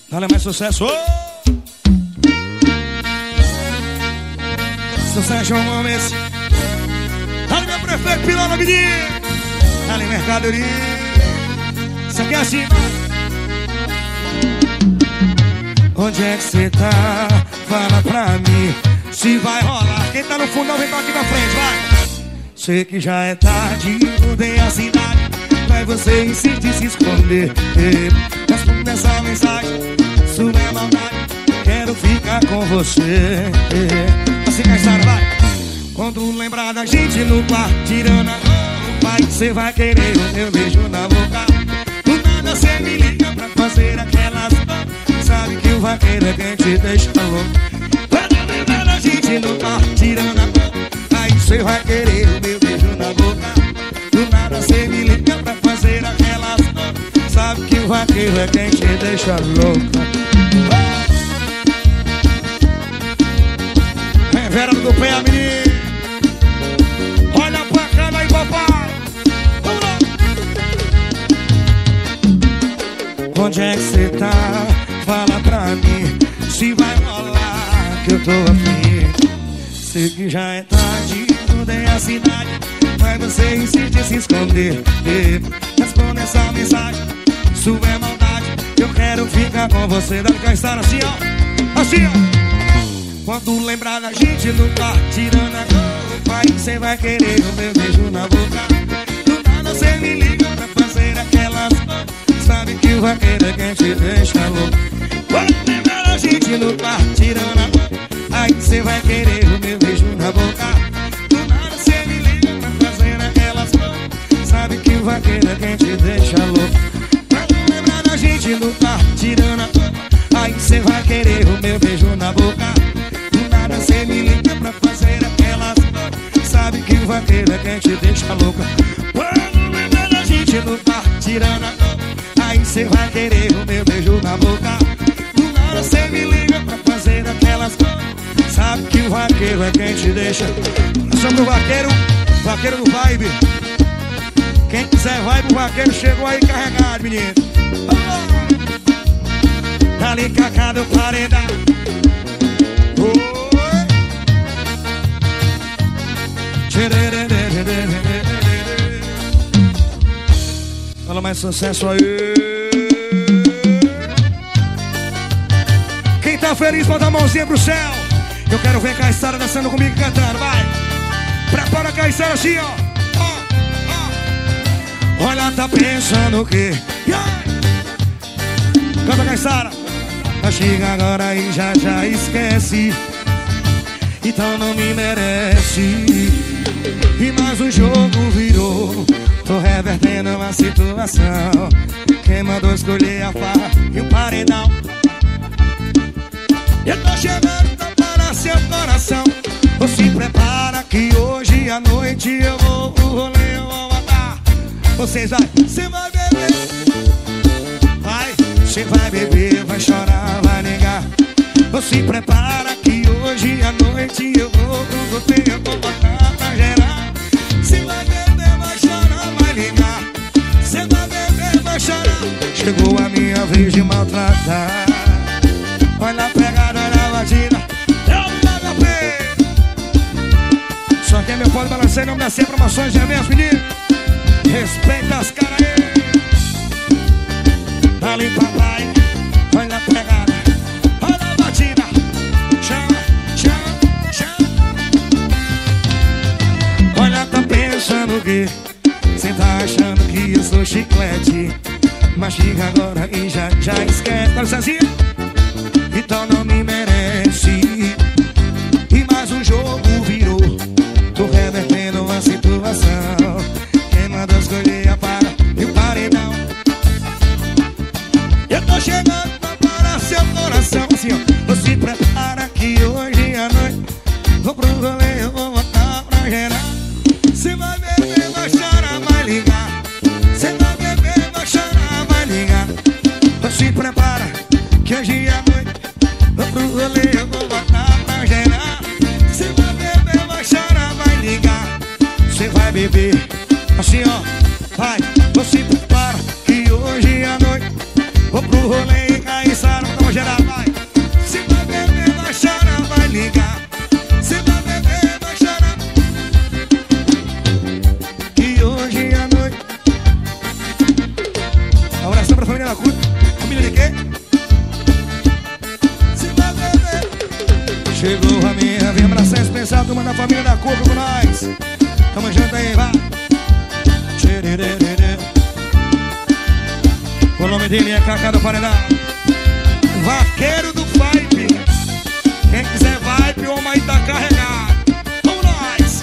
Dá-lhe mais sucesso. Sucesso é um homem. Dá-lhe meu prefeito Pilão na menina. Dá-lhe mercadoria. Isso aqui é assim. Onde é que cê tá? Fala pra mim se vai rolar. Quem tá no fundão vem pra aqui pra frente, vai. Sei que já é tarde, mudei a cidade, mas você insiste em se esconder. Responde essa mensagem, sua é maldade, quero ficar com você. Assim que a história vai. Quando lembrar da gente no quarto, tirando a roupa, você vai querer o meu beijo na boca. Do nada cê me liga pra fazer aquelas coisas. Sabe que o vaqueiro é quem te deixa louco. Quando lembrar da gente no quarto, tirando a roupa, aí cê vai querer o meu beijo na boca. Do nada cê me liga pra fazer aquelas coisas. Sabe que o vaqueiro é quem te deixa louca. É Vera do pé, a menina. Olha pra cá aí, papai. Vamos lá. Onde é que cê tá? Fala pra mim se vai rolar, que eu tô afim. Sei que já é tarde, mudei a cidade, mas você insiste em se esconder. Responde essa mensagem, sua é maldade, eu quero ficar com você. Dá pra estar assim, ó. Assim, ó. Quando lembrar da gente no quarto, tirando a roupa, aí cê vai querer o meu beijo na boca. Do nada cê me liga pra fazer aquelas coisas. Sabe que o vaqueiro é quem te deixa louco. Quando lembrar da gente no quarto, tirando a roupa, aí cê vai querer o meu beijo na boca. Do nada cê me liga pra fazer aquelas coisas. Sabe que o vaqueiro é quem te deixa louco. Quando lembrar da gente no quarto, tirando a roupa, aí cê vai querer o meu beijo na boca. Do nada cê me liga pra fazer aquelas coisas. Sabe que o vaqueiro é quem te deixa louca. Quando lembrar da gente no quarto, tirando a roupa, aí cê vai querer o meu beijo na boca. Do nada cê me liga pra fazer aquelas coisas. Sabe que o vaqueiro é quem te deixa. Nós somos o vaqueiro do vibe. Quem quiser vibe, o vaqueiro chegou aí carregado, menino. Tá ali cacado, paredão. Oi. Fala mais sucesso aí. Quem tá feliz, bota a mãozinha pro céu. Eu quero ver Caissara dançando comigo e cantando, vai. Prepara a Caissara assim, ó. Olha, tá pensando o quê? Canta, Caissara. Chega agora e já esquece. Então não me merece. E mais um jogo virou. Tô revertendo uma situação. Quem mandou escolher a farra e o paredão? Eu tô chegando, tá para seu coração. Ou se prepara que hoje à noite eu vou pro rolê, eu vou matar. Vocês vai, cê vai beber. Vai, cê vai beber, vai chorar, vai negar. Ou se prepara que hoje à noite eu vou pro rolê, eu vou matar pra gerar. Cê vai beber, vai chorar, vai ligar. Cê vai beber, vai chorar. Chegou a minha vez de maltratar. Olha a pegada, olha a batida. Eu me HP. Só quem meu pode balançar em nome da Sempre Promoções de eventos, menino. Respeita as caras aí. Ali papai, olha a pegada, olha a batida. Chama, chama, chama. Olha, tá pensando que cê tá achando que eu sou chiclete. Mastiga agora e já esquece. Tá sozinha? Então não me merece. E mais um jogo virou. Tô revertendo uma situação. Quem mandou escolher a para e o paredão? Eu tô chegando para seu coração. Assim, ó. Você prepara que hoje à noite vou pro rolê, eu vou botar pra gerar. Cê vai beber, vai chorar, vai ligar. Cê vai beber, vai chorar, vai ligar. Se prepara que hoje à noite vou pro rolê, eu vou botar pra gerar. Cê vai beber, vai chorar, vai ligar. Cê vai beber, assim ó, vai. Você prepara que hoje à noite vou pro rolê e Caissara. Chegou a minha, vem abraçar especial, turma da família da Cuca com nós. Tamo junto aí, vai. O nome dele é Cacá do Paredão, vaqueiro do Vibe. Quem quiser Vibe, o homem aí tá carregado. Vamos nós.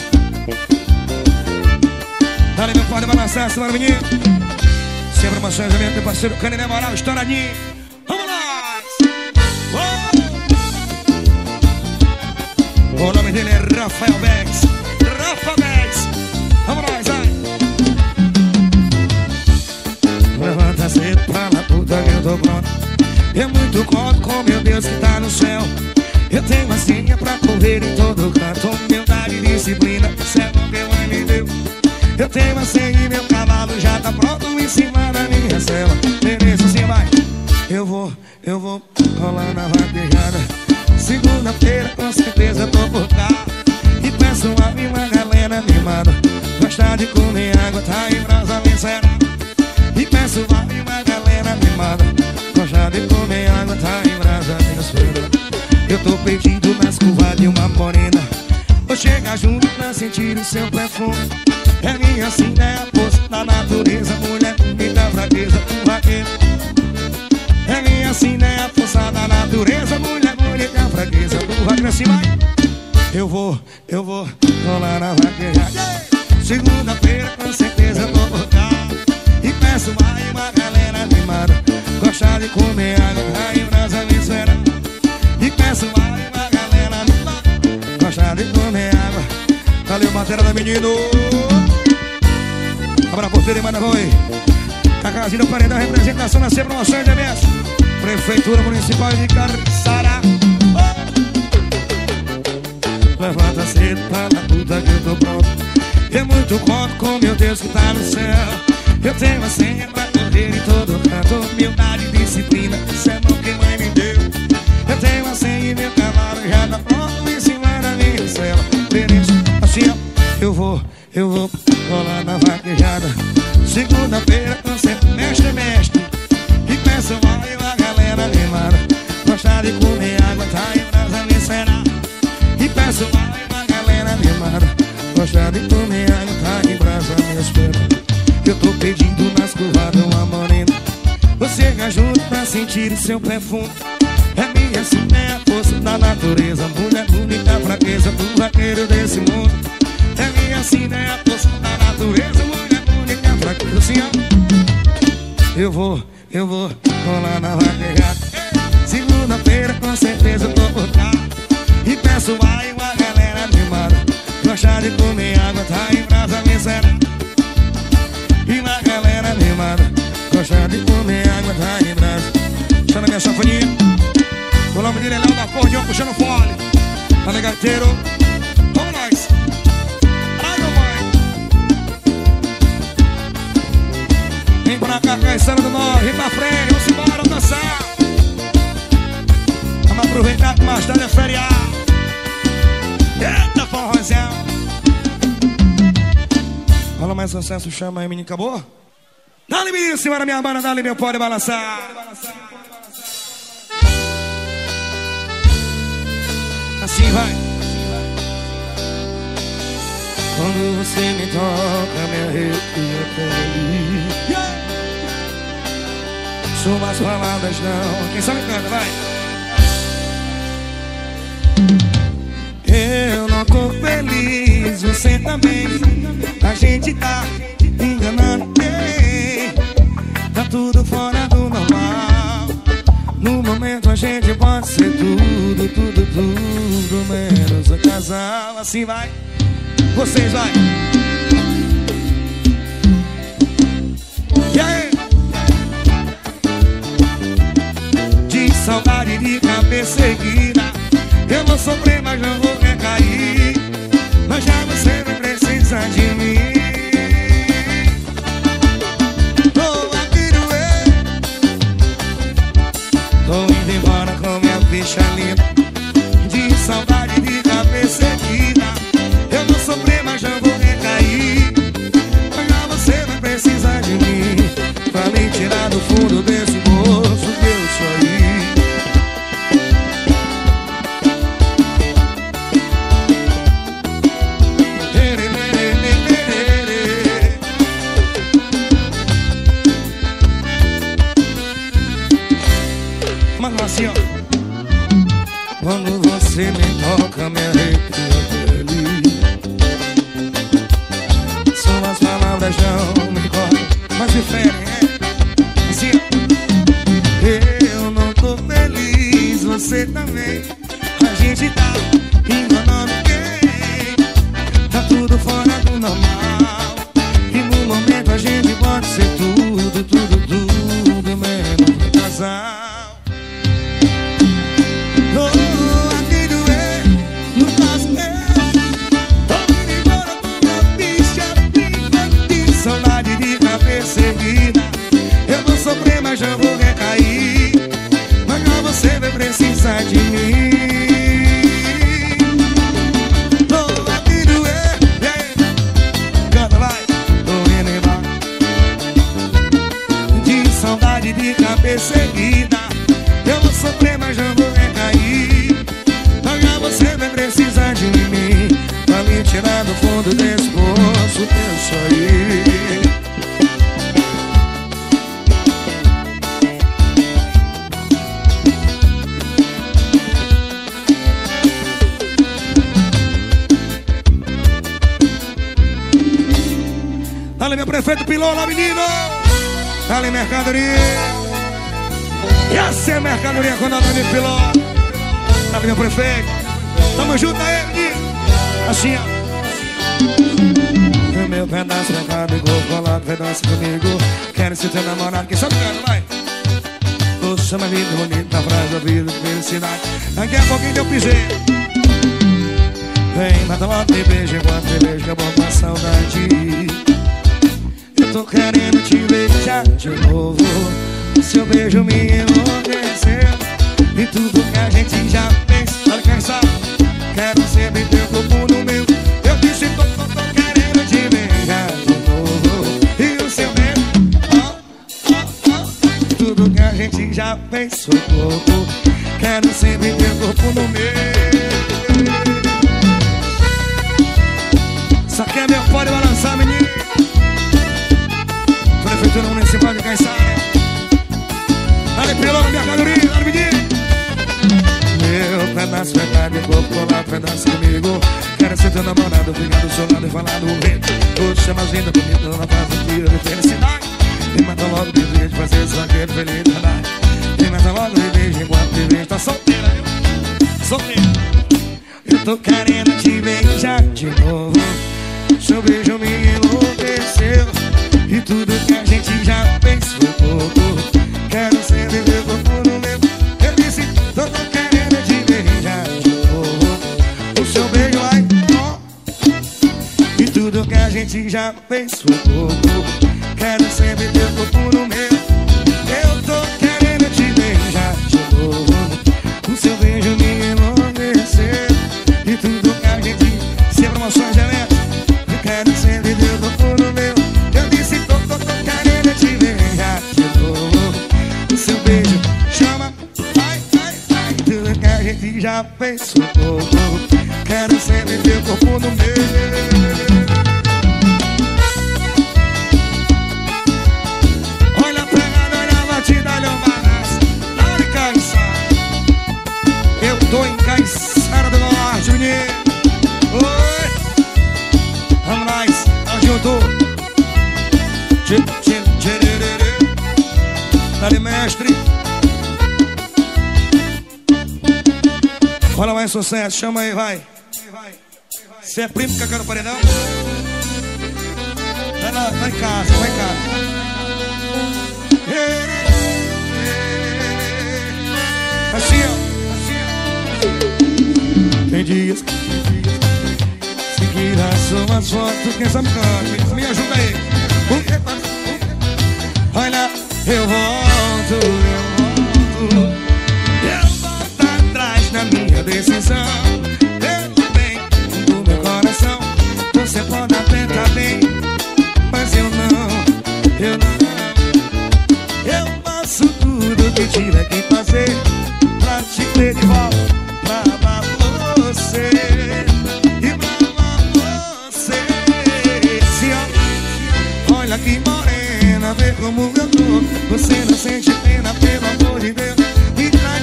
Dá-lhe meu pai de balançar, semana menino. Sempre uma chance, meu parceiro Canine Moral, estouradinho. Vamos nós. O nome dele é Rafael Bex. Rafa Bex. Vamos nós, vai. Levanta cedo pra lá, puta que eu tô pronto. É muito copo com meu Deus que tá no céu. Eu tenho uma senha pra correr em todo canto. Humildade e disciplina, isso é o que a mãe me deu. Eu tenho uma senha e meu cavalo já tá pronto em cima da minha cela. Beleza, assim vai. Eu vou rolar na vaquejada. Segunda-feira com certeza tô por cá. E peço uma galera animada. Gostar de comer água, tá em brasa, vencerá. E peço uma galera animada. Gostar de comer água, tá em brasa, vencerá. Eu tô perdido nas curvas de uma morena. Vou chegar junto pra sentir o seu perfume. É minha sina, é a força da natureza. Mulher bonita, fraqueza do vaqueiro. É minha sina, é a força da natureza. Mulher bonita, fraqueza do vaqueiro. Assim vai. Eu vou rolar na vaquejada. Segunda-feira com certeza tô por cá. E peço uma galera animada. Gostar de comer água, tá em brasa, vencerá. E peço uma galera animada. Gostar de comer água. Valeu, matéria da menino. Abra a porteira e manda boi. A casinha do Paredão, representação na promoção de evento. Prefeitura Municipal de Cariçara. Levanta cedo pra lá, puta que eu tô pronto. É muito copo com meu Deus que tá no céu. Eu tenho uma senha pra correr em todo canto. Humildade e disciplina, isso é o que mãe me deu. Eu tenho uma senha e meu cavalo já tá pronto em cima da minha cela. Beleza, assim ó. Eu vou rolar na vaquejada. Segunda-feira com sempre mestre. E peço uma galera animada. Gostar de comer água, tá em brasa, vencerá. E peço uma galera animada. Gostar de comer água, tá em brasa, me espera. Eu tô perdido nas curvas de uma morena. Você me ajuda pra sentir o seu perfume. É minha sina, é a força da natureza. Mulher bonita, fraqueza do vaqueiro desse mundo. É minha sina, é a força da natureza. Mulher bonita, fraqueza, assim ó. Eu vou rolar na vaquejada. Segunda-feira com certeza tô por cá. E peço uma galera animada. Gostar de comer água, tá em brasa, vencerá. E uma galera animada. Gostar de comer água, tá em brasa. Deixa na minha sanfoninha. O nome dele é Léo da Cordião, puxando fole. Tá negateiro. Vamos nós. Ai, mamãe. Vem pra cá, Caissara do Norte. Vem pra frente, vamos embora dançar. Vamos aproveitar que mais tarde é feriado. Eita, forrozão. Fala mais sucesso, chama aí, menino, acabou? Dá-lhe, menino, senhora, minha banda, dá-lhe, meu pode balançar. Assim vai. Quando você me toca, me arrepio até ali. Suas palavras não. Quem sabe canta, vai. Eu não tô feliz, você também. A gente tá enganando quem? Tá tudo fora do normal. No momento a gente pode ser tudo, tudo, tudo menos um casal. Assim vai. Vocês vai. E aí? De saudade de cabeça erguida. Eu vou sofrer, mas não vou recair. Mas já você não precisa de mim. Tô aqui tô indo embora com minha ficha linda. De saudade de cabeça erguida. Eu vou sofrer, mas não vou recair. Mas já você não precisa de mim. Pra me tirar do fundo desse poço que eu sou aí. Mas assim, ó. Quando você me toca, me arrepia a pele. Suas palavras não me correm, mas me ferem, é? Assim, ó. Eu não tô feliz, você também. A gente tá enganando quem? Tá tudo fora do normal. E no momento a gente pode ser tudo, tudo, tudo menos um casal. Seguida, eu vou sofrer, mas já vou recair. Mas já você vai precisar de mim. Tô aqui doer, canta, vai. Tô indo embora. De saudade de ficar perseguida, eu vou sofrer, mas já vou recair. Mas já você vai precisar de mim pra me tirar do fundo desse poço teu sonho. Dale, meu prefeito Pilão lá, menino. Dale, mercadoria. E assim é mercadoria quando anda de Pilão. Dale, meu prefeito. Tamo junto aí, menino. Assim, ó. Meu pedaço mercado, igual colado, pedaço comigo. Quero ser teu namorado. Quem sabe canta, vai. Poxa, uma vida bonita, frase da vida, felicidade. Daqui a pouquinho eu pisei. Vem, mata logo e beija, enquanto te beijo, que é bom pra saudade. Tô querendo te beijar de novo. Seu beijo me enlouqueceu. E tudo que a gente já fez. Olha quem sabe. Quero sempre teu corpo no meu. Eu disse tô querendo te beijar de novo. E o seu beijo, tudo que a gente já fez, socorro. Quero sempre teu corpo no meu. Isso aqui é meu pode balançar, menino. Prefeitura Municipal de Caiçara. Dale, Pilão na mercadoria, dale, menino. Meu pedaço é carne, corpo colado, pedaço comigo. Quero ser teu namorado, ficar do seu lado e falar do vento. Poxa, mais linda, bonita, na paz do dia de felicidade. Me mata logo de vez de fazer só aquele felicidade. Me mata logo de vez enquanto te vejo. Tá solteira, viu? Solteira. Eu tô querendo te beijar de novo. Seu beijo me enlouqueceu. E tudo que a gente já fez foi pouco. Quero ser viver corpo no meu. Eu disse, tô querendo te beijar de novo. O seu beijo vai, e tudo que a gente já fez foi pouco. Quero ser viver corpo no meu. Eu tô querendo te beijar de novo. O seu beijo me enlouqueceu. E tudo que a gente, sem promoções elétricas. Eu quero ser viver corpo no meu. Já fez um pouco. Quero sempre ter corpo no meu. Olha a pegada, olha a batida, olha o bagaço. Olha em Caiçara. Eu tô em Caiçara do Norte, menino. Oi. Vamos lá, junto. Dale, mestre. Olha mais sucesso, chama aí, vai. Você é primo que eu quero paredão? Vai lá, vai em casa, vai em casa. Assim, ó. Tem dias que seguir as suas fotos. Quem sabe canta, me ajuda aí. Olha, eu volto. Na minha decisão, pelo bem do meu coração. Você pode até tá bem, mas eu não. Eu faço tudo que tiver que fazer pra te ter de volta, pra amar você e pra amar você. Se olha que morena, vê como eu tô. Você não sente pena, pelo amor de Deus, me traz.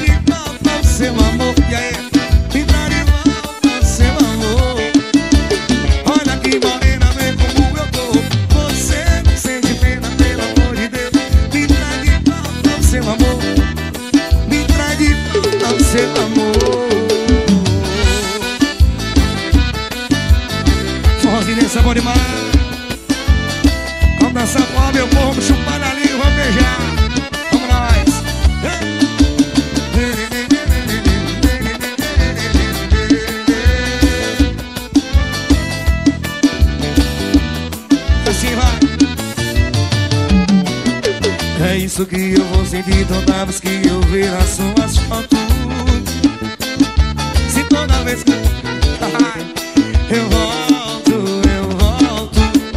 seu amor. Forrozinho desse é bom demais. Vamos dançar com meu povo, chupar na língua, vamos beijar. Vamos nós. Assim vai. É isso que eu vou sentir toda vez que eu ver as suas fotos. Se toda vez que eu volto, eu volto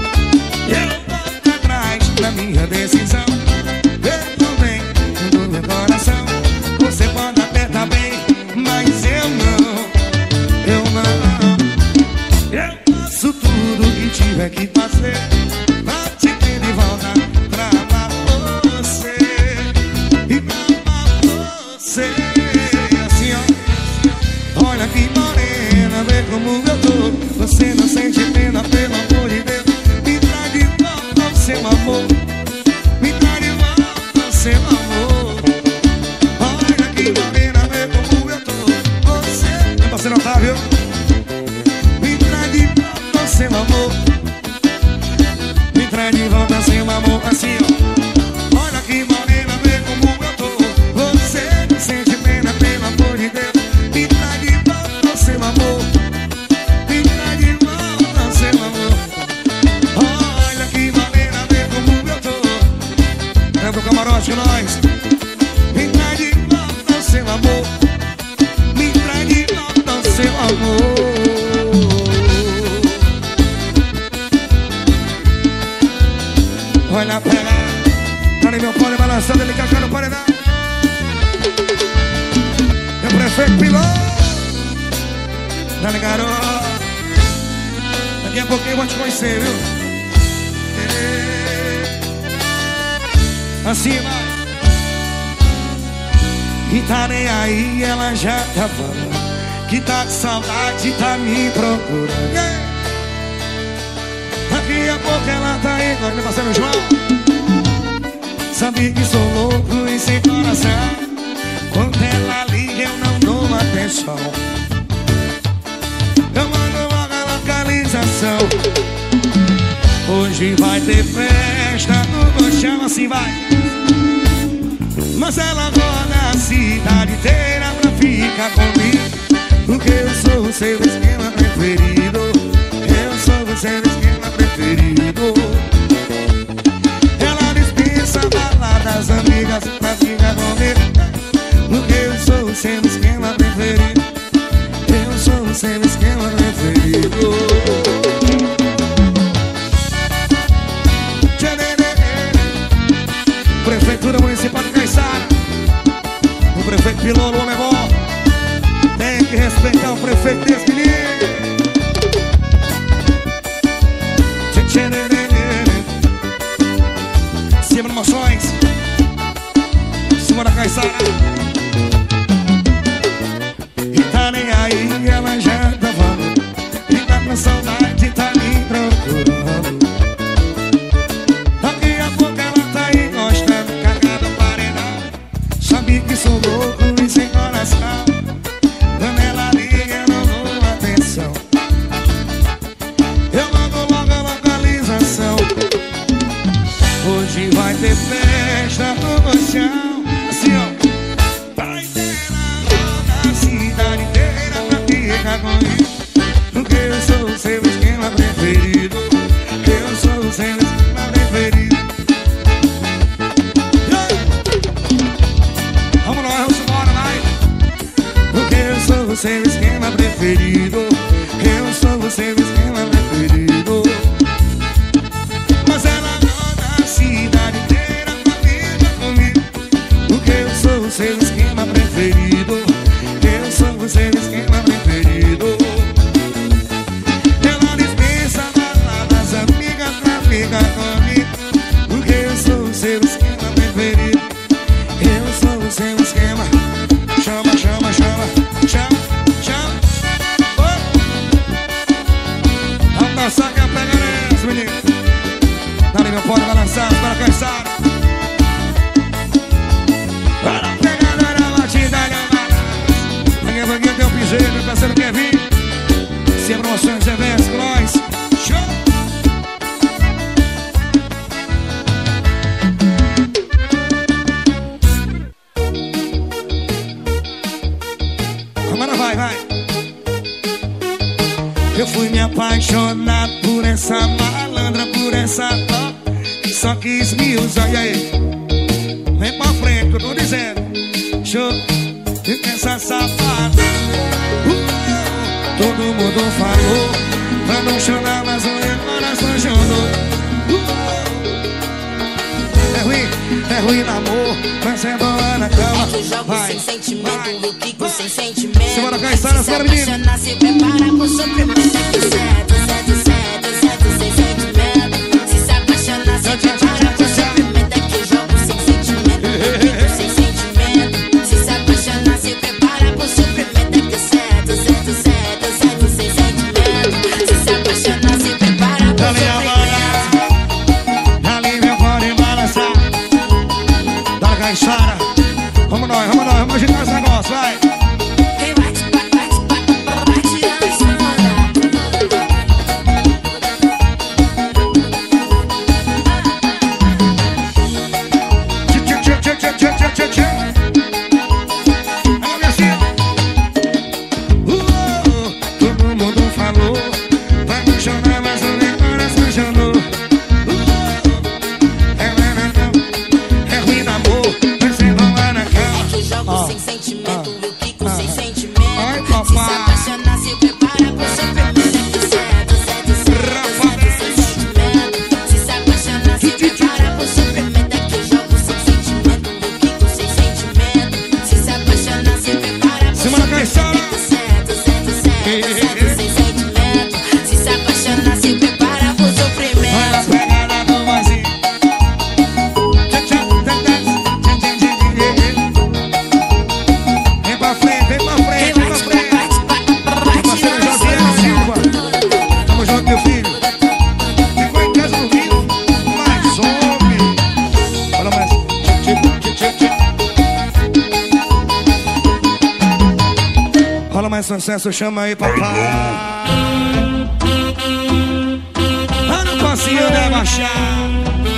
atrás da minha decisão. Eu bem no meu coração. Você pode até tá bem, mas eu não. Eu faço tudo que tiver que fazer pra te ter de volta, pra amar você e pra amar você. Assim ó, olha que morena, vê como eu tô. Você não sente pena, pelo amor de Deus. Me traz de volta o seu amor. Me traz de volta o seu amor. Olha que morena, vê como eu tô. Você, meu parceiro Otávio, me traz de volta o seu amor. Me traz de volta o seu amor. Assim ó, olha que morena, vê como eu tô. Você não sente pena, pelo amor de Deus. Me traz de volta o seu amor. Me traz de volta o seu amor. Olha que morena, vê como eu tô. Lembra o camarote com nós. Me traz de volta o seu amor. Me traz de volta o seu amor. Olha pra lá. Olha meu pole balançando, ele cacá no paredão. Meu prefeito piloto. Dale, garoto. Daqui a pouquinho eu vou te conhecer, viu? Assim vai. E tá nem aí, ela já tá falando que tá com saudade, tá me procurando. Daqui a pouco ela tá aí, nós me passando João. Sabe que sou louco e sem coração. Quando ela liga eu não dou atenção. Eu mando logo a localização. Hoje vai ter festa no colchão, assim vai. Mas ela roda a cidade inteira pra ficar comigo. Porque eu sou o seu esquema preferido. Eu sou o seu esquema preferido. Ela dispensa baladas amigas pra ficar comigo. Porque eu sou o seu esquema preferido. Eu sou o seu esquema preferido. Prefeitura Municipal de Caiçara. O prefeito Pilolo, o homem bom. Tem que respeitar o prefeito desse menino. Cima de Moções. Cima da Caiçara. E tá nem aí, ela já tá falando. E tá com saudade, tá me procurando. Daqui a pouco ela tá aí gostando, cagada paredão. Sabe que sou louco e sem coração. Quando ela liga eu não dou atenção. Eu mando logo a localização. Hoje vai ter festa no colchão. Assim ó, vai ter a cidade inteira pra ficar comigo. Porque eu sou o seu esquema preferido. Eu sou o seu esquema preferido. Vamos lá, vamos embora, vai. Porque eu sou o seu esquema preferido. Eu sou o seu esquema preferido. Mas ela roda a cidade inteira pra ficar comigo. Porque eu sou o seu esquema preferido. Eu sou o seu esquema preferido. Ela dispensa baladas amigas pra ficar comigo. Porque eu sou o seu esquema preferido. Eu sou o seu esquema. Chama, chama, chama, chama, chama. Oh. Vamos dançar que a pega nessa, menino. Dá-lhe meu pó, vai lançar, para Caiçara. Para pegar na batida, vai, vai. Eu fui me apaixonar por essa malandra, por essa top, que só quis me usar. E aí? Vem pra frente que eu tô dizendo. Show, essa safada. Todo mundo falou pra não chorar, mas o meu coração chorou. É ruim namor, mas é boa na cama. É que eu jogo vai, sem sentimento, vai, eu quico sem sentimento. Simbora, Caissara, se apaixonar, se prepara pro sofrimento. É que certo, sem sentimento. Se apaixonar, se prepara pro sofrimento. É que eu jogo sem sentimento, eu quico sem sentimento. Se apaixonar, se prepara pro sofrimento. É que certo, sem sentimento. Se apaixonar, se prepara pro sofrimento. Caissara, vamos nós, vamos agitar esse negócio, vai. Quem vai tirando esse onda? Todo mundo falou pra não chorar, mas o meu coração chorou. Sem sentimento, eu quico sem sentimento. Se apaixonar, se prepara pro sofrimento. É que certo, sem sentimento. Se apaixonar, se prepara pro sofrimento. É que eu jogo sem sentimento, eu quico sem sentimento. Se apaixonar, se prepara pro sofrimento. É que certo, sem sentimento. Se apaixonar, se prepara pro sofrimento. Olha a pegada do vozinho. Vem pra frente, vem pra frente. Parceiro Josiel Silva, tamo junto, meu filho. Ficou em casa dormindo, mas some. Fala mais. Rola mais sucesso, chama aí, papai. Lá no passinho da Baixada.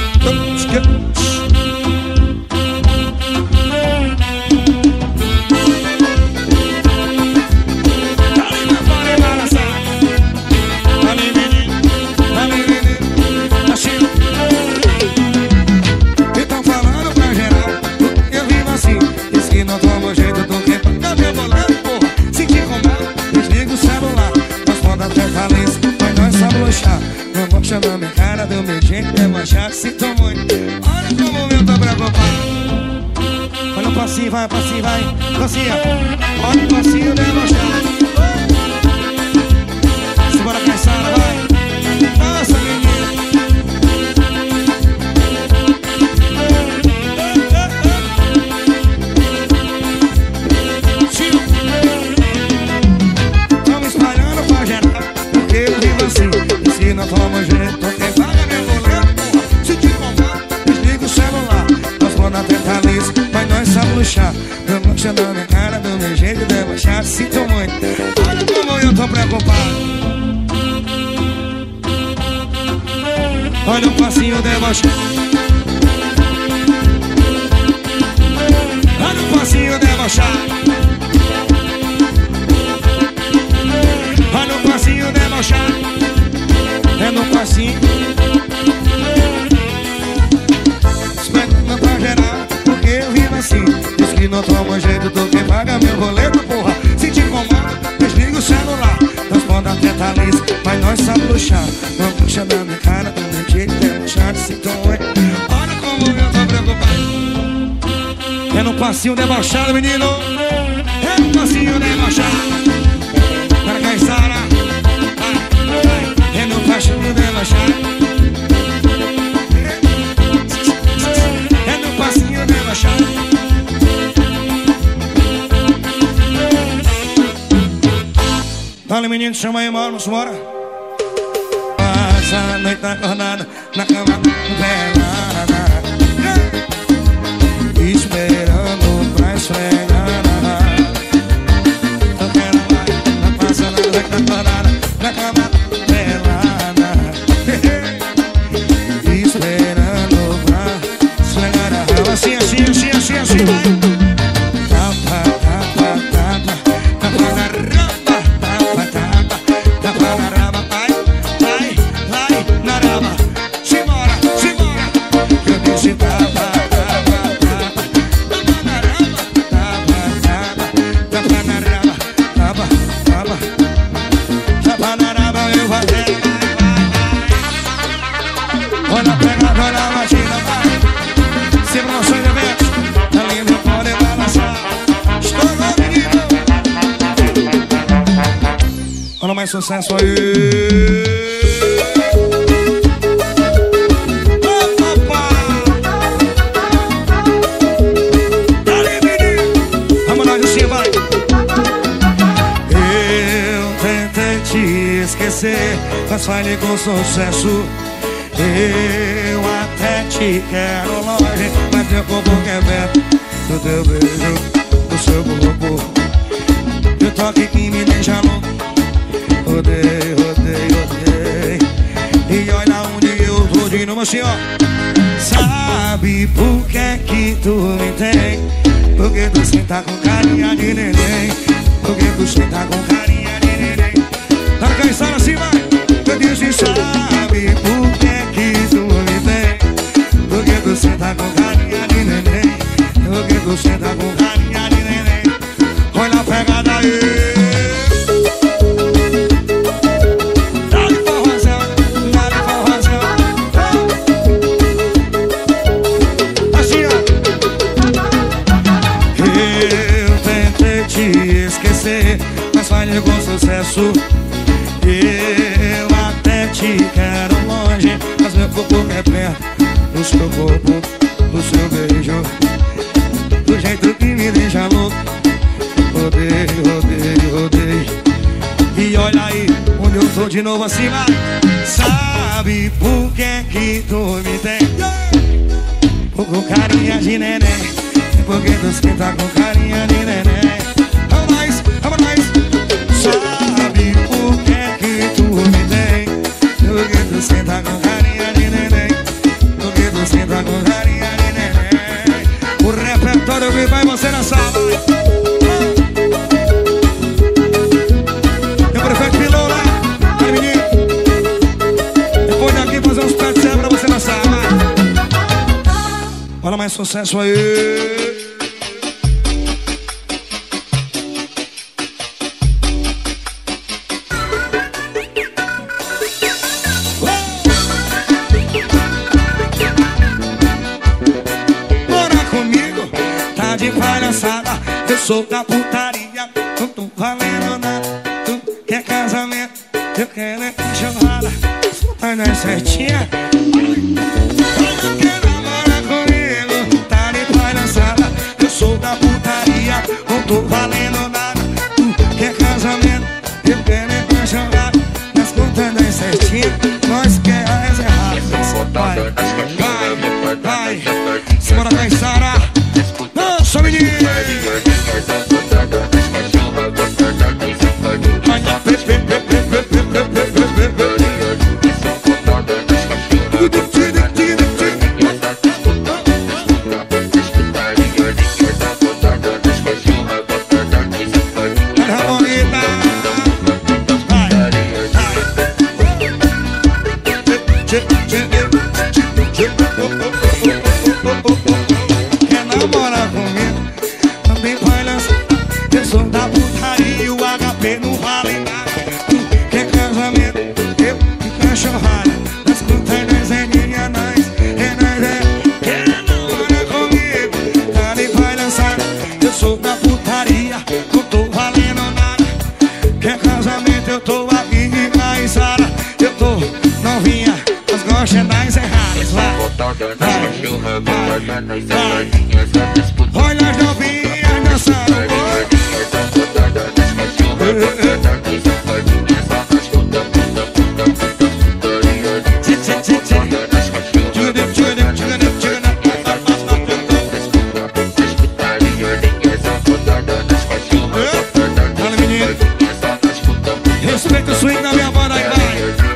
Então falando pra geral, eu vivo assim. Diz que não toma jeito do que paga meu boleto, porra. Se te incomodar, desliga o celular. Nós pode até falência, mas nós sabemos luxar. Não vou chamar minha cara, deu meu jeito, debochar. Sinto muito, olha como eu tô preocupado. Olha o passinho, vai, passinho, vai. Passinho, olha o passinho, debochar. Simbora, Caissara, vai. Nossa, menina. Tamo espalhando pra geral, porque eu vivo assim. E se não toma jeito, quem paga meu boleto, porra. Se te incomodar, desliga o celular. Nós vamos tentar liso, mas nós sabemos luxar. Eu não te dou minha cara, do meu jeito de debochar. Sinto muito, olha como eu tô preocupado. Olha o passinho debochado. Olha o passinho debochado. Olha o passinho debochado. É no passinho. Espera pra geral, porque eu vivo assim. Diz que não toma jeito do que paga meu boleto, porra. Se te incomoda, desliga o celular. Nós podemos até tá liso, mas nós sabemos luxar. Não puxa na minha cara, do meu jeito de luxar. Olha como eu tô preocupado. É no passinho debochado, menino. É no passinho debochado. Para Caissara, vai. É no passinho debochado. É no passinho debochado. Dale, menino, chama aí, mano, bora. Passa a noite acordada na cama pelada, esperando pra esfregar. Tô querendo mais. Passa a noite acordada na cama pelada, esperando pra esfregar. Assim, assim, vai. Tapa, tapa, tapa, tapa na mais sucesso aí. Esquecer, mas falhei com sucesso. Eu até te quero longe, mas teu corpo quer perto do teu beijo, do seu corpo. E o toque que me deixa louco. Odeio, odeio, odeio. E olha onde eu tô de novo assim, ó. Sabe por que tu me tem? Porque tu senta com carinha de neném. Porque tu senta com carinha de neném. Tá cansado assim, vai. Eu disse, sabe por que tu me tem? Porque tu senta com carinha de neném. Porque tu senta com carinha de neném. Olha a pegada aí. Dá-lhe forrozão, dá-lhe forrozão. Assim, ó. Eu tentei te esquecer, mas falhei com sucesso. Eu até te quero longe, mas meu corpo é perto do seu corpo, do seu beijo, do jeito que me deixa louco. Odeio, odeio, odeio. E olha aí onde eu tô de novo assim, vai. Sabe por que tu me tem? Com carinha de neném. Porque tu esquenta com carinha de neném. Vamos nós, vamos nós. Sabe por que tu me tem? Porque tu senta com carinha de neném. Porque tu senta com carinha de neném. O repertório que vai você na sala. Eu prefeito pilou lá. Aí, menino. Depois daqui fazer uns pés de céu pra você na sala. Olha mais sucesso aí. De palhaçada, eu sou da putaria, não tô valendo nada. Tu quer casamento, eu quero é chamada. Vai dar certinha. Tu quer namorar comigo, tá de palhaçada, eu sou da putaria, não tô valendo nada. Tu quer casamento, eu quero é chamada. Nas contas das certinha, nós quer as erradas. Vai, vai, vai, simbora Caissara. Nossa, menino! Quer namorar comigo? Também vai lançar. Eu sou da putaria e o HP não vale nada. Quer casamento? Eu que cachorrada. Nas contas das endinhas, nós é. Quer namorar comigo? Também vai lançar. Eu sou da putaria, não tô valendo nada. Quer casamento? Eu tô aqui de Caissara. Eu tô novinha, mas gosto é das erradas. Vai, vai, vai. Olha as novinhas dançando. Olha, menino, respeita o swing da minha banda aí, vai.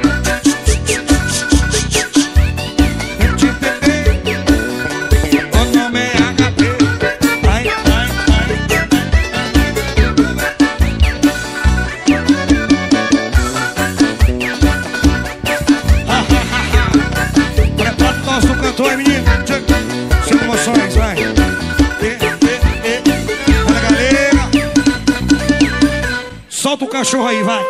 Cantor, menino, sem emoções, vai. Olha, galera, solta o cachorro aí, vai.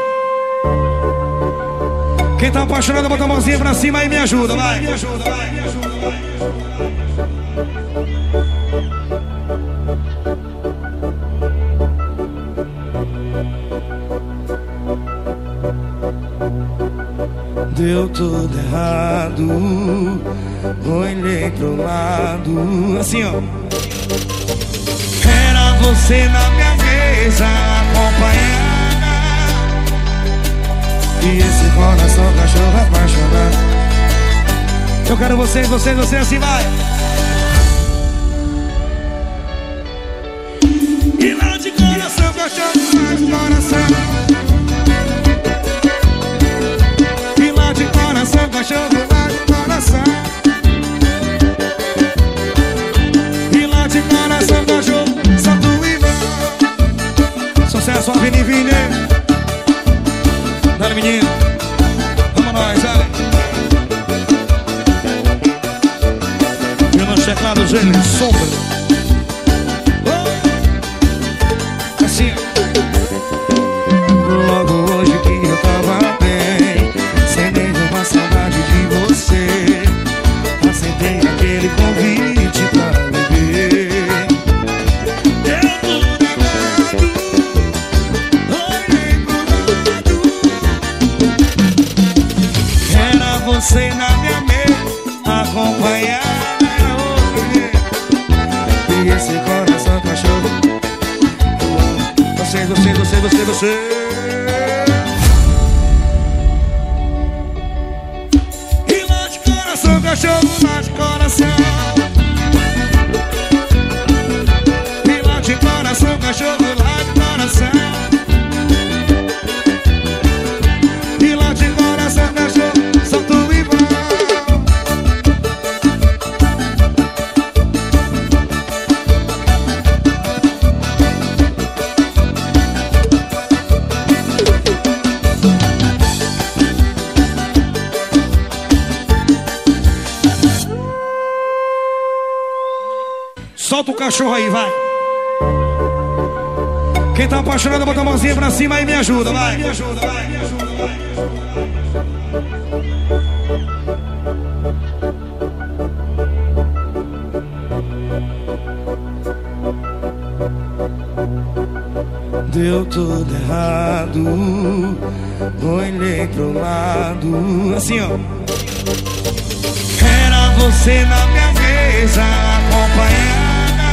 Quem tá apaixonado, bota a mãozinha pra cima aí, me ajuda, vai. Me ajuda, vai, me ajuda, vai. Deu tudo errado, olhei pro lado. Assim, ó. Era você na minha mesa acompanhada, e esse coração cachorro apaixonado. Eu quero vocês, assim vai. E lá de coração, cachorro, lá de coração. E lá de coração, cachorro, lá de coração. E lá de coração, cachorro, só tu e eu. Sucesso, Vini Vini. Dale, menino. Vamos nós, dale. Violão checlado, gênio, sombra. Assim. Logo hoje que eu tava bem, sem nenhuma saudade de você, aceitei aquele convite pra beber. Deu tudo errado, olhei pro lado. Era você na minha mesa acompanhada, era outro jeito. E esse coração cachorro, você. E lá de coração, cachorro, lá de coração. E lá de coração, cachorro, lá de coração. E lá de coração, cachorro, só tu igual. Solta o cachorro aí, vai. Quem tá apaixonado, bota a mãozinha pra cima e me ajuda, vai. Me ajuda, vai. Me ajuda, vai. Deu tudo errado, olhei pro lado. Assim, ó. Era você na minha mesa acompanhada,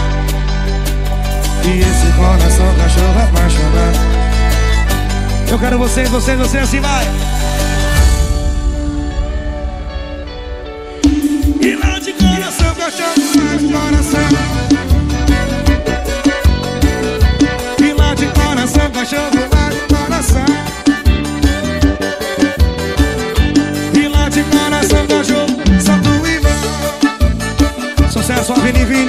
e esse coração cachorro apaixonado. Eu quero vocês, assim vai. E lá de coração, cachorro, lá de coração. E lá de coração, cachorro, lá de coração. E lá de coração, cachorro, só tu e eu. Sucesso, Vini Vini.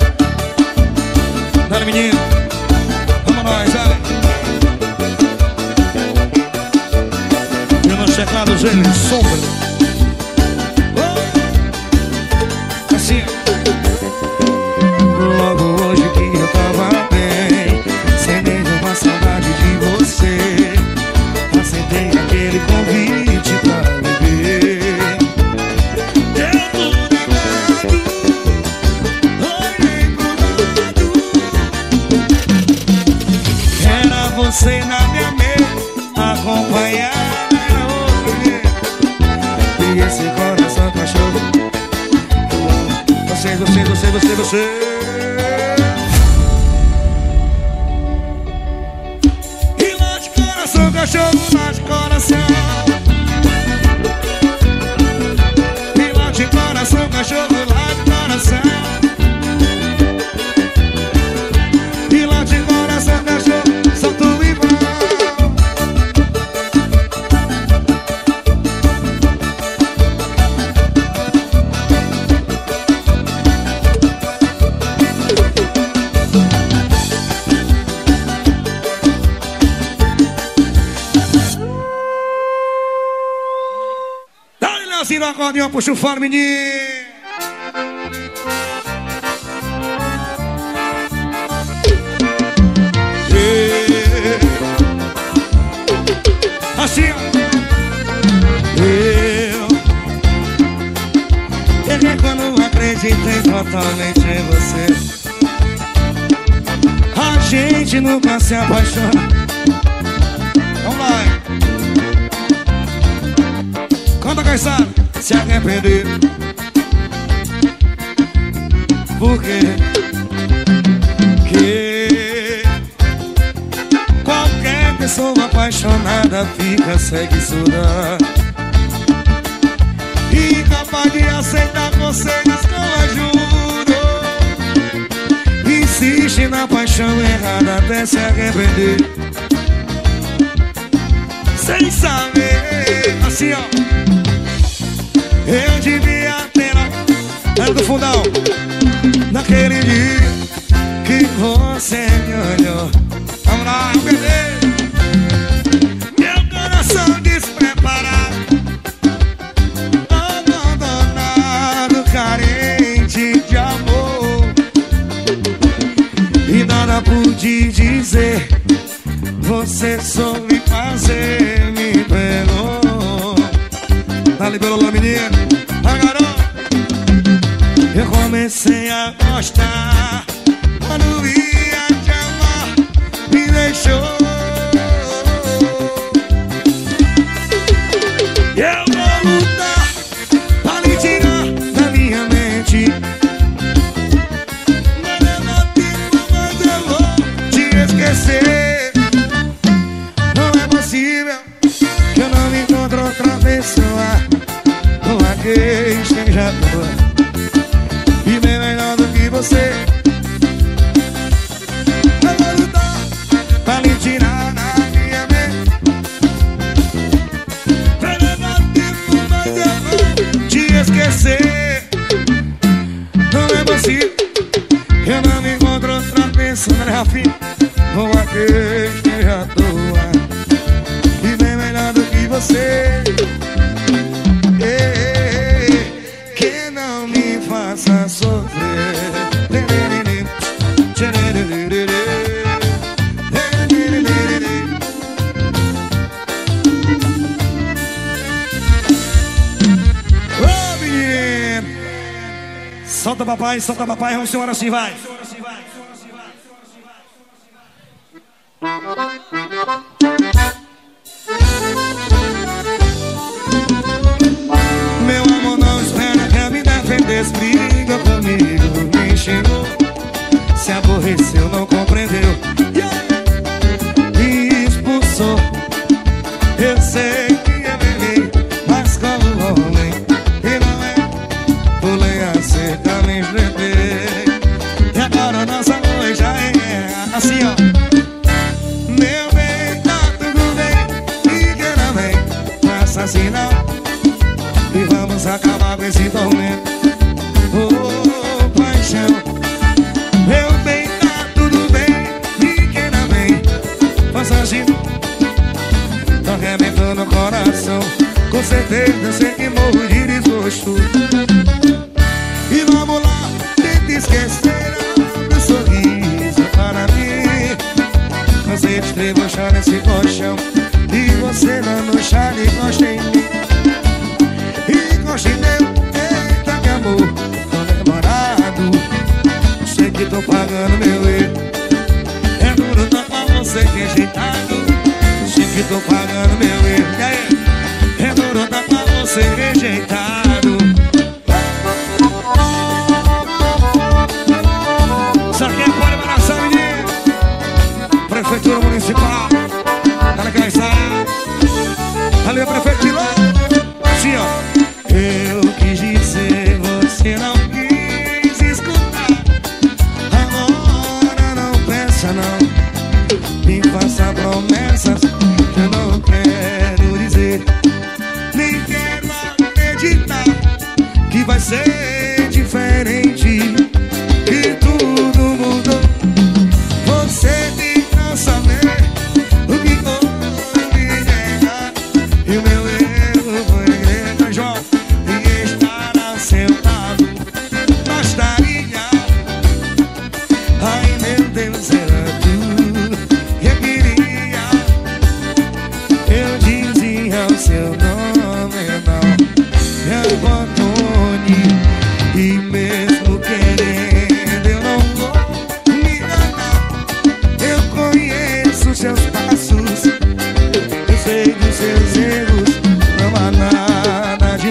Dale, menino. Vamos nós, dale. Violão checlado, gênio, sombra. Assim. Logo hoje que eu tava bem, sem nenhuma saudade de você, aceitei aquele convite pra beber. Deu tudo errado, olhei pro lado. Era você na minha mesa acompanhada, era outro jeito. E esse coração cachorro, você. E lá de coração, cachorro, lá de coração. E lá de coração, cachorro, lá de coração. E lá de coração, cachorro, só tu igual. Assim no acordeão, puxa o fone, menino. Assim, ó. Eu quando acreditei totalmente em você. A gente nunca se apaixona. Vamos lá. cansado, se arrepender. Por quê? Que qualquer pessoa apaixonada fica cega e surda, incapaz de aceitar conselhos com ajuda. Insiste na paixão errada até se arrepender. Sem saber, assim ó, eu devia ter era do fundão. Naquele dia que você me olhou, vamos lá, bebê. Meu coração despreparado, abandonado, carente de amor, e nada pude dizer. Você soube fazer, me pegou. Tá liberou, menino, a garota. Eu comecei a gostar, quando ia te amar, me deixou. Eu vou lutar pra lhe tirar da minha mente, mas leva tempo, mas eu vou te esquecer. Não é possível que eu não encontre outra pessoa com a que esteja boa e bem melhor do que você. Eu vou lutar pra lhe tirar da minha mente, vai levar tempo, mas eu vou te esquecer. Não é possível que eu não me encontro outra pessoa, né, Rafinha? Com a que esteja à toa e bem melhor do que você. Que não me faça sofrer. Ô menino, solta papai, vamos embora assim, vai. Meu amor, não espera que eu me defendesse. Briga comigo, me xingou, se aborreceu, não compreendeu, me expulsou. Eu sei que eu errei, mas como homem e não é, pulei a cerca, me enfrentei, e agora nossa noite já é assim ó. Meu bem, tá tudo bem, e que não vem, faça assim não, e vamos acabar com esse tormento. Oh, paixão, meu bem, tá tudo bem, ninguém não vem, faça assim. Tá arrebentando o coração, com certeza eu sei que morro de desgosto. E vamos lá, tenta esquecer, abre o sorriso para mim. Cansei de debochar nesse colchão, e você dando chá e gosta em mim. Eita que amor, tô demorado, sei que tô pagando meu erro. É duro tá pra você rejeitado, sei que tô pagando meu erro. E aí? É duro tá pra você rejeitado. Isso aqui é Pode Baração, menino. Prefeitura Municipal, tá na caixada. Ali é o prefeito de lá. Assim ó. Eu quis dizer, você não quis escutar. Agora não peça não, me faça promessas que eu não quero dizer. Nem quero acreditar que vai ser diferente, que tudo mudou. Você tem que saber o que houve errado, e o meu erro foi grande, João. Ai meu Deus, era tu. Eu queria, eu dizia o seu nome, não é Antônio. E mesmo querendo, eu não vou me enganar. Eu conheço seus passos, eu sei dos seus erros, não há nada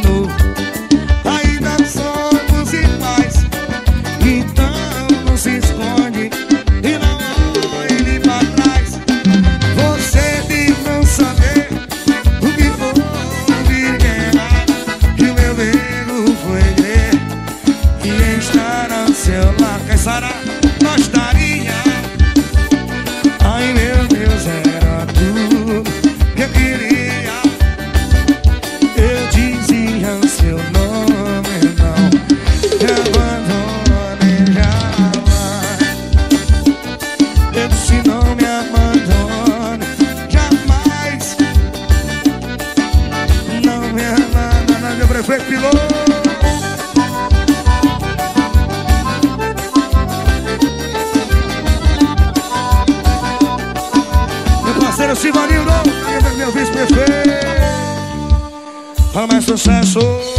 Alô, Sivanildo, meu vice-prefeito. Fala mais sucesso.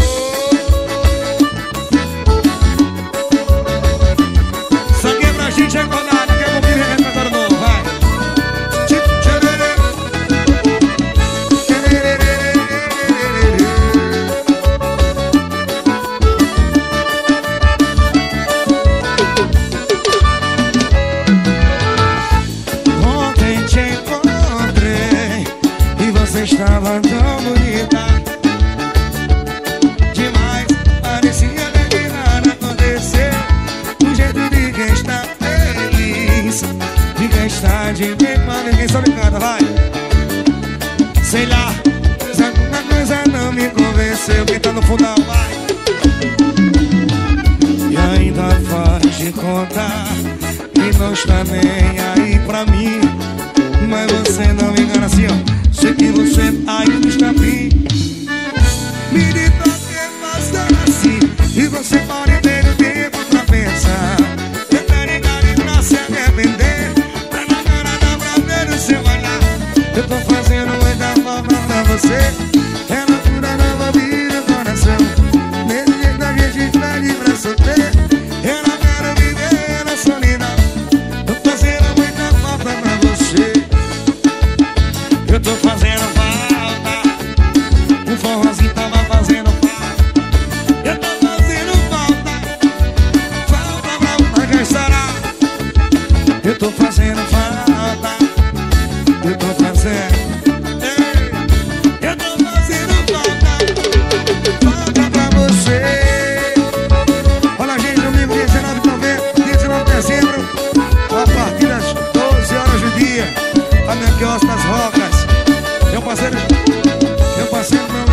Isso aqui é pra gente acordar, daqui a pouquinho vem repertório novo, vai. Ontem te encontrei e você estava tão bonita demais, parecia que nada aconteceu. O jeito de quem está feliz, de quem está de bem, mas ninguém só me canta, vai. Sei lá, mas alguma coisa não me convenceu. Quem tá no fundão, vai. E ainda faz de conta que não está nem aí pra mim, mas você não me engana assim, ó. Sei que você ainda está bem. Me diz pra que basta assim, e você pode ter o tempo pra pensar. Tentar ligar e pra se arrepender, pra na cara da pra ver o seu olhar. Eu tô fazendo muita falta pra você. É loucura nova vida no coração. Nesse jeito a gente tá de braço ter. Eu não quero viver na solidão. Tô fazendo muita falta pra você. Eu tô fazendo falta. O forrozinho tava fazendo falta. Eu tô fazendo falta. Falta pra quem estará. Eu tô fazendo falta. Eu tô fazendo. Eu tô fazendo falta. Falta pra você. Olha, gente, domingo 19 de novembro, 19 de dezembro, a partir das 12 horas do dia, a minha quiosque das Rocas. Meu parceiro, meu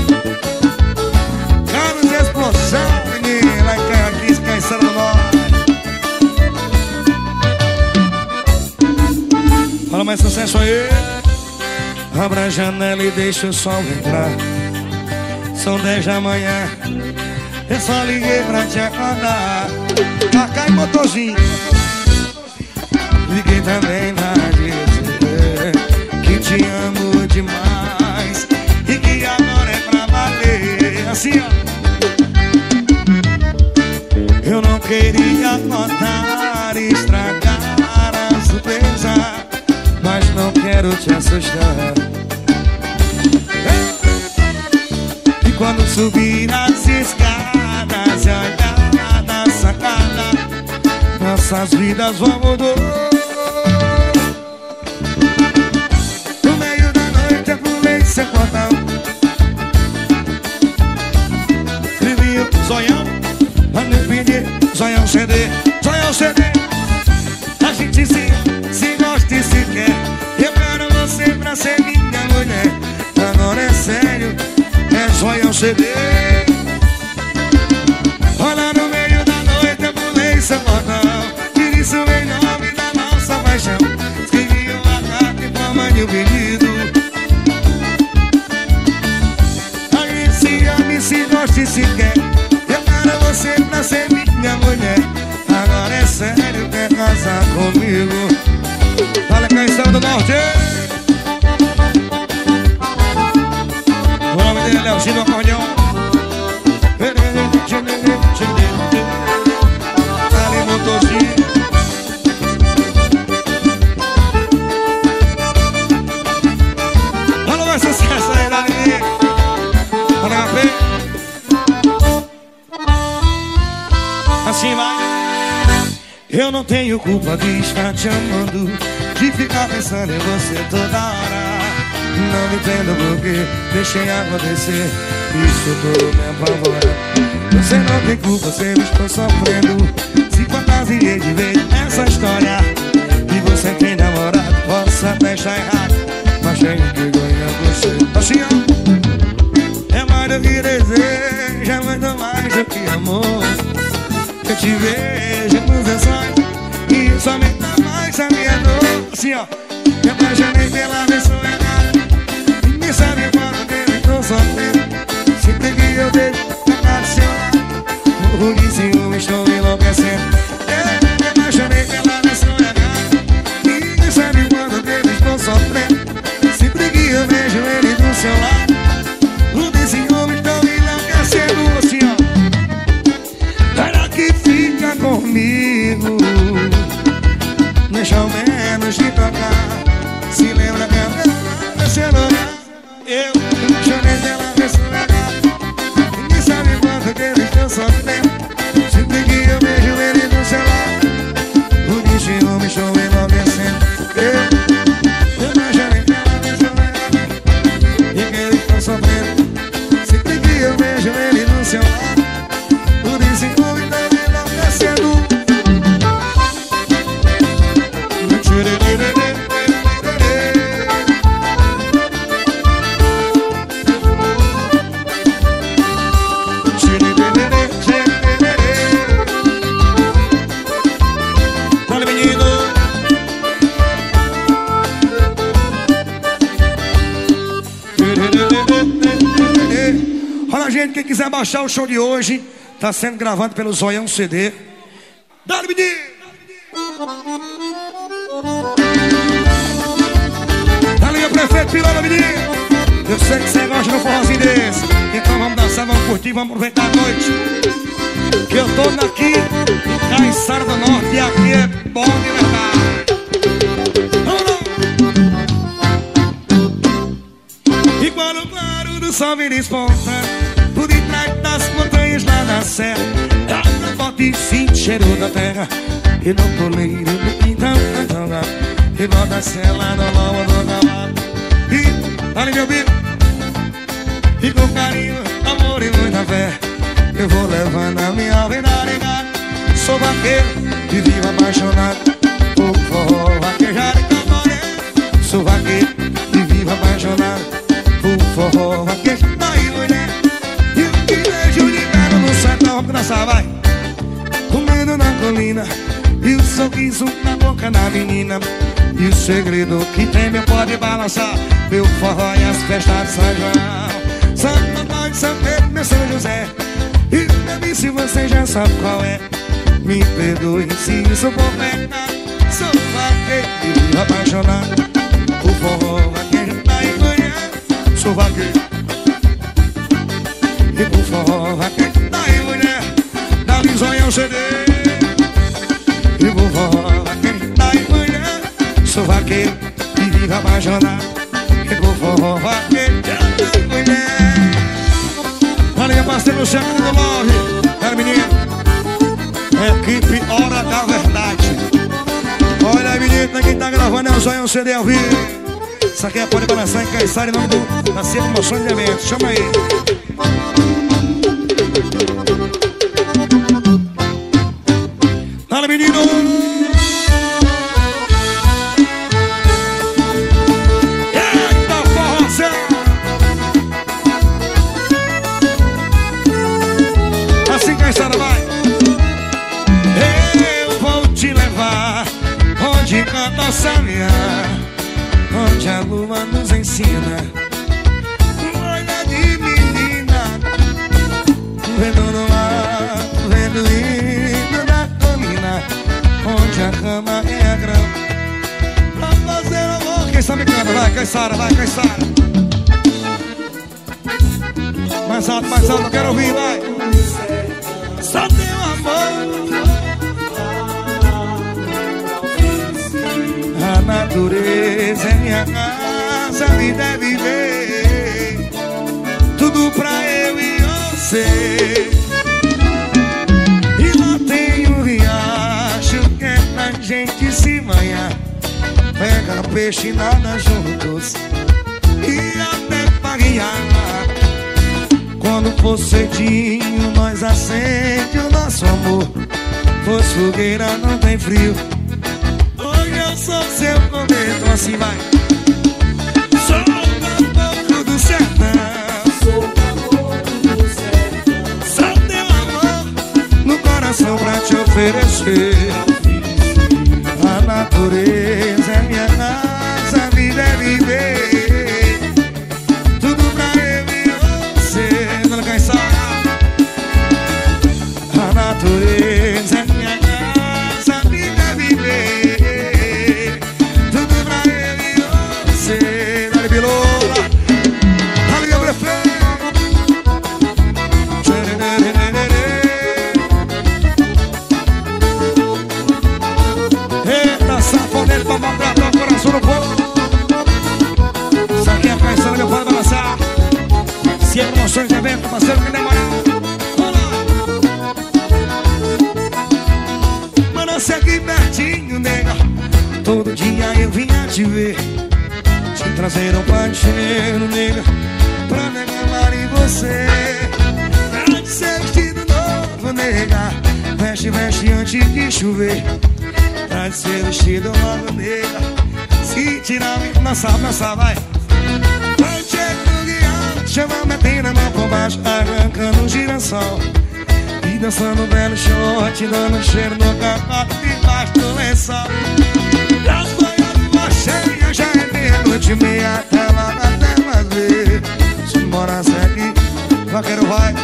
Carlos Explosão, menino, lá em Caiaquis, Caiçara do Norte. Fala mais sucesso aí. Abra a janela e deixa o sol entrar. São 10 da manhã, eu só liguei pra te acordar. Cacá e motorzinho. Liguei também pra dizer que te amo demais e que agora é pra valer. Assim, ó. Eu não queria contar e estragar a surpresa, mas não quero te assustar. E quando subir as escadas e olhar da sacada, nossas vidas vão mudar. No meio da noite eu pulei seu portão, escrevi o zoião, mas não pedi zoião CD, zoião CD. A gente se gosta e se quer. Eu quero você pra ser minha mulher. Agora é sério, é zoião CD. Olha, no meio da noite eu pulei seu portão, e isso em nome da nossa paixão. Escrevi uma carta em forma de um pedido. A gente se ama e se gosta e se quer. Eu quero você pra ser minha mulher. Agora é sério, quer casar comigo? Olha, Caiçara do Norte. O nome dele é o Gino Acordeão. Ali, motorzinho. Olha mais sucesso aí, Dali. Olha, HP. Assim vai. Eu não tenho culpa de estar te amando, de ficar pensando em você toda hora. Não entendo porque deixei acontecer, isso tudo me apavora. Você não tem culpa, sempre estou sofrendo. Se fantasiei de ver essa história, e você tem namorado, posso até estar errado, mas tenho que ganhar você. Assim, ó. É mais do que desejo, é muito mais do que amor. Eu te vejo nos meus sonhos e isso aumenta mais a minha dor. Assim, ó. Me apaixonei pela pessoa errada, e me sabe quando eu estou sofrendo. Sempre que eu deixo a cara do seu lado, morro de ciúme, estou enlouquecendo. Eu me apaixonei pela pessoa errada, e me sabe quando eu estou sofrendo. gente, quem quiser baixar o show de hoje, tá sendo gravado pelo Zoião CD. Dá-lhe, menino! Dá-lhe, meu prefeito, pilota, menino! Eu sei que você gosta de um forrozinho desse. Então vamos dançar, vamos curtir, vamos aproveitar a noite. Que eu tô aqui em Caiçara do Norte e aqui é bom de verdade. E quando o claro do sol me desponta, por detrás das montanhas lá na serra, eu boto e sinto cheiro da terra. E no poleiro do quintal, e bota a cela no lombo do cavalo. E olha meu bico, e com carinho, amor e muita fé, eu vou levando a minha vida ligada. Sou vaqueiro e vivo apaixonado por forró, vaquejado e camoré. Sou vaqueiro e vivo apaixonado por forró, vaquejado e mulher. E o que vejo de belo no sertão, vamos dançar, vai. Comendo na colina e o sorriso na boca da menina. E o segredo que tem meu pode balançar, meu forró e as festas de São João, Santo Antônio, São Pedro, meu São José. E baby, se você já sabe qual é, me perdoe se isso for pecado. Sou vaqueiro e vivo apaixonado por forró, vaqueiro da Imanhã. Sou vaqueiro e por forró, vaqueiro da Imanhã. Da Zoião CD. E por forró, vaqueiro da Imanhã. Sou vaqueiro e vivo apaixonado e por forró, vaqueiro da Imanhã. Olha, parceiro Luciano do Love, cara menino, equipe Hora da Verdade. Olha, menino, quem tá gravando é o Zoião CD ao vivo. Isso aqui é Pode Balançar em Caiçara, em nome da Promoção de Eventos. Chama aí. Olha, menino. Canta Samia, onde a lua nos ensina. Olha de menina, vendo no mar, vendo o hino da colina, onde a cama é a grama. Pra fazer amor, quem sabe canta, vai Caiçara, vai Caiçara. Mais alto, eu quero ouvir, vai. Só teu amor. A natureza é minha casa, a vida é viver, tudo pra eu e você. E lá tem um riacho que é pra gente se banhar, pega peixe e nada juntos e até paguear. Quando for cedinho nós acende o nosso amor, pois fogueira não tem frio. Sou seu comento, assim vai. Sou o caboclo do sertão, sou o caboclo do sertão. Sou teu amor no coração pra te oferecer. A natureza é minha casa, a vida é viver, tudo pra eu e você. Não quer só. A natureza é minha casa, a vida é viver. Eita, safoneiro pra maltratar o coração do povo. Isso aqui é Caiçara, meu Pode Balançar. Se é promoções de evento, parceiro que demora. Mano, eu sei aqui pertinho, nega. Todo dia eu vinha te ver, te trazer um pancheiro, nega, pra me amar em você. Pra te ser vestido novo, nega, veste, veste antes de chover. Pra te ser vestido logo, nega, se tirar na sala, vai. Pancheiro no guião, chama, metendo a mão por baixo, arrancando o girassol e dançando um belo short, dando cheiro no capote debaixo do lençol. Já foi a lua cheia, já é meia-noite e meia, até lá até mais ver. Se morasse aqui, vaqueiro vai.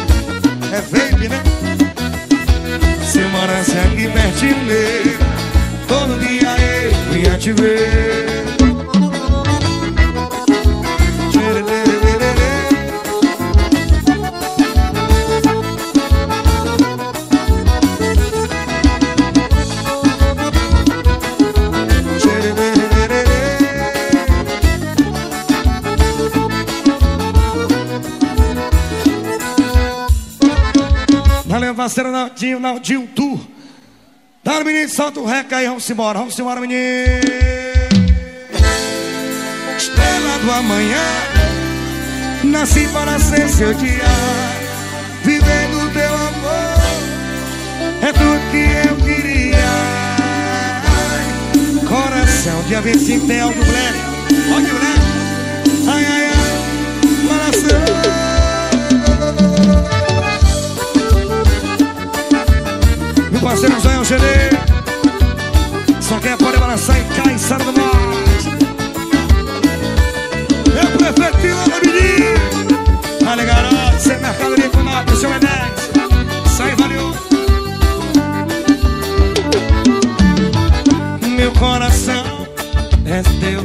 te ver. Valeu, parceiro Naldinho Tour. Dá no menino, solta o rec aí, vamos embora, menino. Estrela do amanhã, nasci para ser seu dia. Vivendo teu amor, é tudo que eu queria. Coração, dia 25 tem algo do Black. Olha o Black. Ai, ai, ai, coração. Parceiro Zé o CD. Só quem pode balançar e cai, Sara do Norte. Meu prefeito Pilão, menino. Vale, garoto, sem mercadoria com nota, seu Enex. Isso aí, valeu. Meu coração é teu,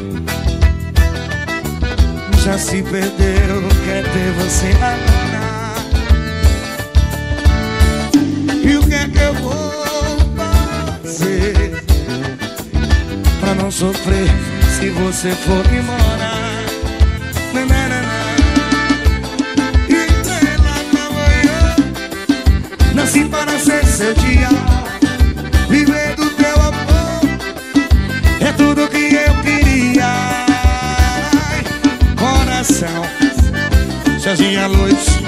já se perdeu, quer ter você agora. E o que é que eu vou fazer pra não sofrer se você for embora? Estrela da manhã, nasci para ser seu dia. Viver do teu amor é tudo que eu queria. Coração, sozinha à noite.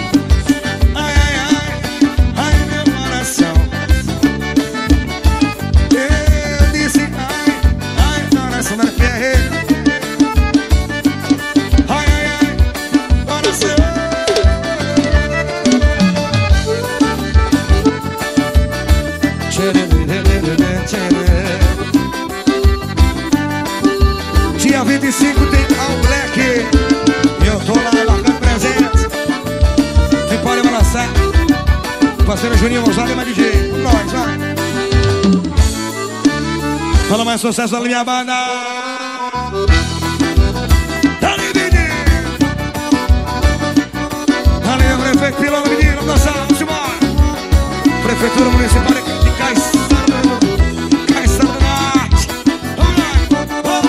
Dia 25 tem All Black. Eu tô lá marcando presença. Quem pode balançar? Parceiro Juninho Gonzalo e mais DJ. Nós, vai. Fala mais sucesso da minha banda. Dali, menino. Valeu, prefeito Pilão, menino. Vamos dançar, vamos embora. Prefeitura Municipal de Caiçara do Norte. Vamos lá.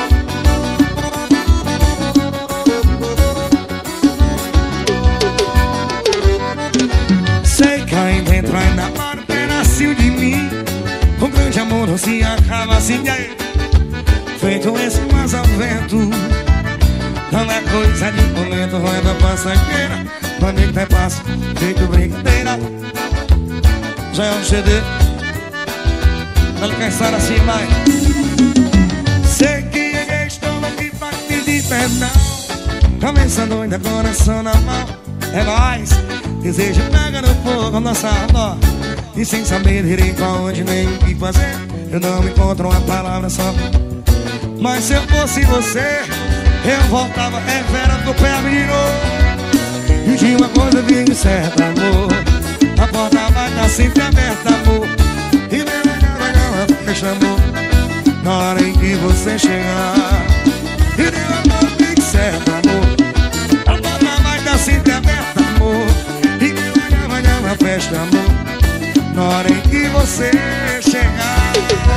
Sei que aí dentro ainda mora um pedacinho de mim. Um grande amor não se acaba assim. Feito esse mas ao vento. Não é coisa de momento, é da passageira. Pra mim que tem passo, feito brincadeira. Já é um CD. Ela cansar assim, vai. Sei que estou aqui pra pedir perdão. Cabeça doida, coração na mão. É nóis. Desejo pega no fogo, nossa dó. E sem saber direito aonde nem o que fazer, eu não encontro uma palavra só. Mas se eu fosse você, eu voltava, é fera do pé, menino. E de uma coisa bem certa, amor, a porta vai estar sempre aberta, amor. E não fecha, amor, na hora em que você chegar. E de uma coisa bem certa, amor, a porta vai estar sempre aberta, amor. E não fecha, amor, na hora em que você chegar.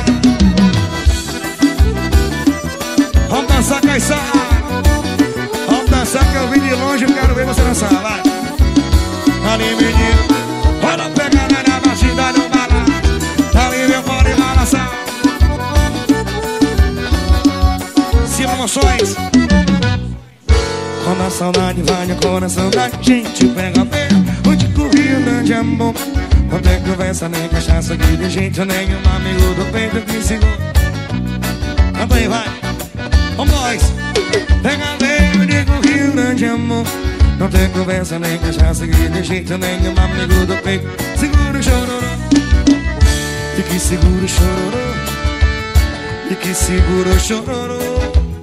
Vamos dançar, Caiçara. Vamos dançar que eu vim de longe, eu quero ver você dançar, vai. Ali, menino, bora pegar na batida, não bala. Ali, meu pode balançar. Cima emoções. Quando a saudade vai no coração da gente, pega bem, onde corria o grande amor. Não tem conversa nem cachaça aqui de jeito nenhum. Amigo do peito que segura. Canta aí, vai. Vamos nós. Pega bem, eu digo Rio Grande amor. Não tem conversa nem cachaça aqui de jeito nenhum. Amigo do peito, segura o chororô. E que segura o chororô. E que segura o chororô.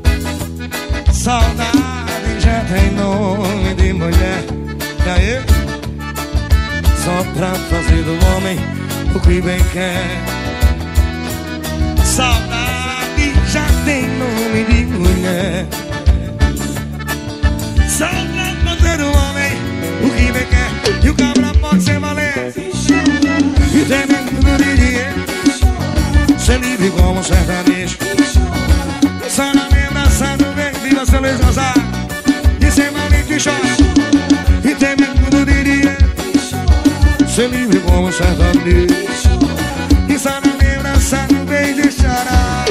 Saudade já tem nome de mulher. E aí? Só pra fazer do homem o que bem quer. Saudade já tem nome de mulher. Só pra fazer o homem o que bem quer, e o cabra pode ser valente e tem medo de dinheiro, ser livre como sertanejo. Só na lembrança do bem de você lhes gozar, de ser valente e chorar, e tem medo de dinheiro, ser livre como sertanejo. E só na lembrança do bem de chorar.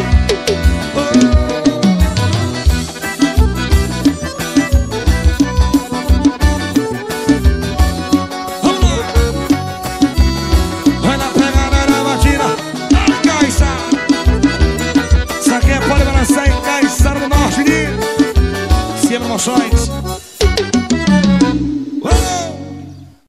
Emoções.